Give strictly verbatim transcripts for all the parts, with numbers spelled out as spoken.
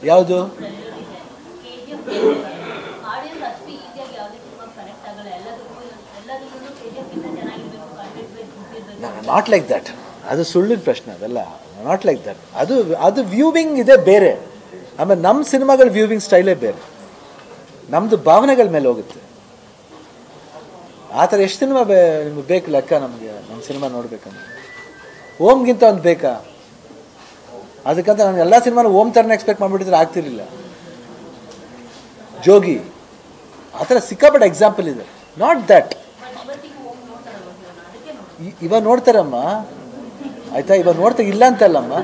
ಯಾವುದು not like that. ಅದು ಸುಳ್ಳಿನ ಪ್ರಶ್ನೆ ಅದಲ್ಲ. Not like that. ಅದು ಅದು ವ್ಯೂವಿಂಗ್ ಇದೆ ಬೇರೆ. ಆಮೇಲೆ ನಮ್ಮ ಸಿನಿಮಾಗಳ ವ್ಯೂವಿಂಗ್ ಸ್ಟೈಲೇ ಬೇರೆ. ನಮ್ಮದು ಭಾವನೆಗಳ ಮೇಲೆ ಹೋಗುತ್ತೆ. ಆ ಥರ ಎಷ್ಟು ಸಿನಿಮಾ ಬೇ ನಿಮ್ಗೆ ಬೇಕು ಲೆಕ್ಕ ನಮಗೆ ನಮ್ಮ ಸಿನಿಮಾ ನೋಡ್ಬೇಕಂದ್ರೆ? ಓಮ್ಗಿಂತ ಒಂದು ಬೇಕಾ? ಅದಕ್ಕಂತ ನಾನು ಎಲ್ಲ ಸಿನಿಮಾನು ಓಮ್ ಥರನೇ ಎಕ್ಸ್ಪೆಕ್ಟ್ ಮಾಡಿಬಿಟ್ಟಿದ್ರೆ ಆಗ್ತಿರ್ಲಿಲ್ಲ. ಜೋಗಿ ಆ ಥರ ಸಿಕ್ಕಾಪಟ್ಟೆ ಎಕ್ಸಾಂಪಲ್ ಇದೆ. Not that. ಇವಾಗ ನೋಡ್ತಾರಮ್ಮ, ಆಯಿತಾ? ಇವಾಗ ನೋಡ್ತಾ ಇಲ್ಲ ಅಂತಲ್ಲಮ್ಮ.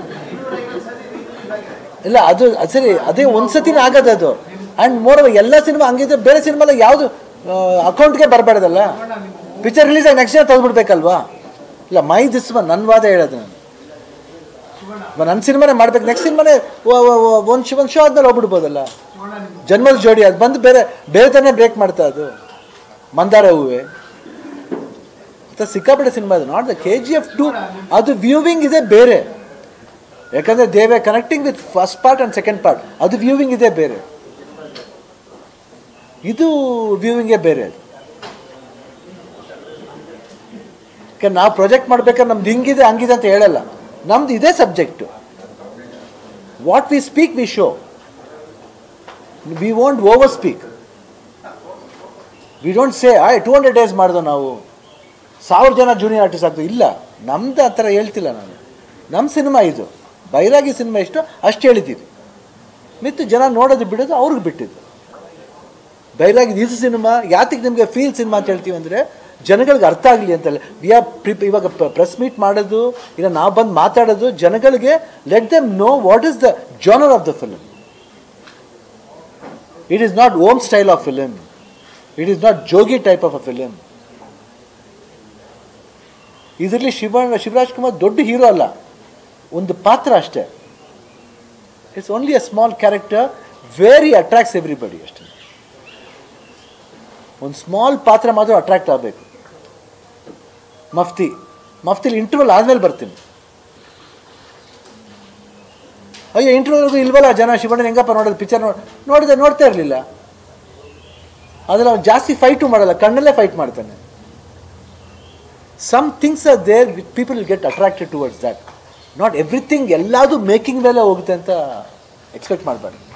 ಇಲ್ಲ, ಅದು ಅದು ಸರಿ, ಅದೇ ಒಂದು ಸತಿನೇ ಆಗೋದು ಅದು. ಆ್ಯಂಡ್ ಮೋರ್ ಎಲ್ಲ ಸಿನಿಮಾ ಹಂಗಿದ್ರೆ ಬೇರೆ ಸಿನಿಮಾದಾಗ ಯಾವುದು ಅಕೌಂಟ್ಗೆ ಬರಬಾರ್ದಲ್ಲ. ಪಿಕ್ಚರ್ ರಿಲೀಸ್ ಆಗಿ ನೆಕ್ಸ್ಟ್ ಡೇ ತೆಗೆದುಬಿಡ್ಬೇಕಲ್ವಾ? ಇಲ್ಲ, ಮೈ ದಿಸ್ ಒನ್ ನನ್ನ ವಾದ ಹೇಳೋದು. ನಾನು ನನ್ನ ಸಿನಿಮಾನೇ ಮಾಡ್ಬೇಕು, ನೆಕ್ಸ್ಟ್ ಸಿನಿಮಾನೇ ಒಂದು ಶೋ ಒಂದು ಶೋ ಆದ್ಮೇಲೆ ಹೋಗ್ಬಿಡ್ಬೋದಲ್ಲ. ಜನ್ಮದ ಜೋಡಿ ಅದು ಬಂದು ಬೇರೆ ಬೇರೆ ಥರನೇ ಬ್ರೇಕ್ ಮಾಡ್ತಾ ಅದು. ಮಂದಾರ ಹೂವೆ ಅಥವಾ ಸಿಕ್ಕಾಪಟ್ಟೆ ಸಿನಿಮಾ ಅದು. Not the K G F two. ಅದು ವ್ಯೂವಿಂಗ್ ಇದೆ ಬೇರೆ. ಯಾಕಂದರೆ they were connecting with first part and second part. ಅದು ವ್ಯೂವಿಂಗ್ ಇದೆ ಬೇರೆ. ಇದು ವ್ಯೂವಿಂಗೇ ಬೇರೆ. ಅದು ಯಾಕೆ ನಾವು ಪ್ರೊಜೆಕ್ಟ್ ಮಾಡ್ಬೇಕಾದ್ರೆ ನಮ್ದು ಹಿಂಗಿದೆ ಹಂಗಿದೆ ಅಂತ ಹೇಳಲ್ಲ. ನಮ್ದು ಇದೇ subject. What we speak we show. We won't over speak. We don't say I two hundred days ಮಾಡಿದೋ ನಾವು ಸಾವಿರ ಜನ ಜೂನಿಯರ್ ಆರ್ಟಿಸ್ಟ್ ಆಗ್ತದೆ. ಇಲ್ಲ, ನಮ್ದು ಆ ಥರ ಹೇಳ್ತಿಲ್ಲ ನಾನು. ನಮ್ಮ ಸಿನಿಮಾ ಇದು. ಬೈರಾಗಿ ಸಿನಿಮಾ ಎಷ್ಟು ಅಷ್ಟು ಹೇಳಿದ್ದೀವಿ. ಮಿತ್ತು ಜನ ನೋಡೋದು ಬಿಡೋದು ಅವ್ರಿಗೆ ಬಿಟ್ಟಿದ್ದು. ಬೈರಾಗಿ ಇದು ಸಿನಿಮಾ ಯಾತಕ್ಕೆ ನಿಮಗೆ ಫೀಲ್ ಸಿನಿಮಾ ಅಂತ ಹೇಳ್ತೀವಿ ಅಂದರೆ ಜನಗಳಿಗೆ ಅರ್ಥ ಆಗಲಿ ಅಂತಲ್ಲ. ವಿ ಆರ್ ಪ್ರಿಪ್ ಇವಾಗ ಪ್ರೆಸ್ ಮೀಟ್ ಮಾಡೋದು, ಈಗ ನಾವು ಬಂದು ಮಾತಾಡೋದು ಜನಗಳಿಗೆ, let them know what is the genre of the film. It is not Om style of film. It is not Jogi type of a film. ಇದರಲ್ಲಿ ಶಿವಣ್ಣ ಶಿವರಾಜ್ ಕುಮಾರ್ ದೊಡ್ಡ ಹೀರೋ ಅಲ್ಲ, ಒಂದು ಪಾತ್ರ ಅಷ್ಟೇ. It's only a small character, very attracts everybody ಅಷ್ಟೇ. ಒಂದು small ಪಾತ್ರ ಮಾತ್ರ ಅಟ್ರಾಕ್ಟ್ ಆಗಬೇಕು. ಮಫ್ತಿ ಮಫ್ತಿಲಿ ಇಂಟರ್ವಲ್ ಆದಮೇಲೆ ಬರ್ತೀನಿ. ಅಯ್ಯೋ ಇಂಟರ್ವಲ್ಗೂ ಇಲ್ವಲ್ಲ ಜನ. ಶಿವಣ್ಣ ಹೆಂಗಪ್ಪ ನೋಡೋದು ಪಿಕ್ಚರ್ ನೋಡಿ ನೋಡಿದ್ರೆ ನೋಡ್ತಾ ಇರಲಿಲ್ಲ. ಅದ್ರಲ್ಲಿ ಅವ್ನು ಜಾಸ್ತಿ ಫೈಟು ಮಾಡಲ್ಲ, ಕಣ್ಣಲ್ಲೇ ಫೈಟ್ ಮಾಡ್ತಾನೆ. Some things are there with people will get attracted towards that. Not everything ಎಲ್ಲದೂ ಮೇಕಿಂಗ್ ಮೇಲೆ ಹೋಗುತ್ತೆ ಅಂತ ಎಕ್ಸ್ಪೆಕ್ಟ್ ಮಾಡಬಾರ್ದು.